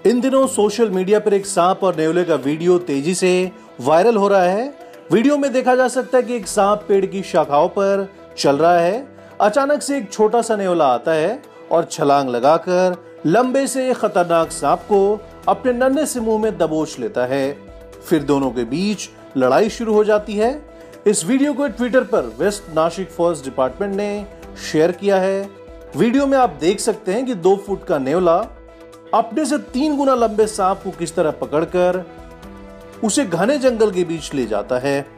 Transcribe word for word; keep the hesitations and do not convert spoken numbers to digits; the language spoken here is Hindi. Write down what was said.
इन दिनों सोशल मीडिया पर एक सांप और नेवले का वीडियो तेजी से वायरल हो रहा है। वीडियो में देखा जा सकता है कि एक सांप पेड़ की शाखाओं पर चल रहा है। अचानक से एक छोटा सा नेवला आता है और छलांग लगाकर लंबे से खतरनाक सांप को अपने नन्हे से मुंह में दबोच लेता है। फिर दोनों के बीच लड़ाई शुरू हो जाती है। इस वीडियो को ट्विटर पर वेस्ट नासिक फॉरेस्ट डिपार्टमेंट ने शेयर किया है। वीडियो में आप देख सकते हैं कि दो फुट का नेवला अपने से तीन गुना लंबे सांप को किस तरह पकड़कर उसे घने जंगल के बीच ले जाता है।